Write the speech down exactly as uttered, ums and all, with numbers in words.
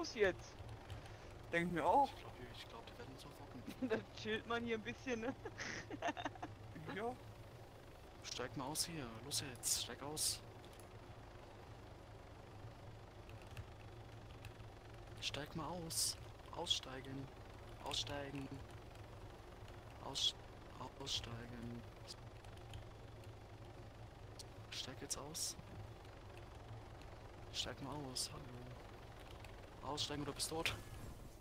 los jetzt? Denk mir auch. Ich glaube, ich glaub, die werden uns verfocken. Da chillt man hier ein bisschen, ne? Ja. Steig mal aus hier. Los jetzt. Steig aus. Steig mal aus. Aussteigen. Aussteigen. Aus... Aussteigen. Steig jetzt aus. Steig mal aus. Hallo. Aussteigen oder bist du tot?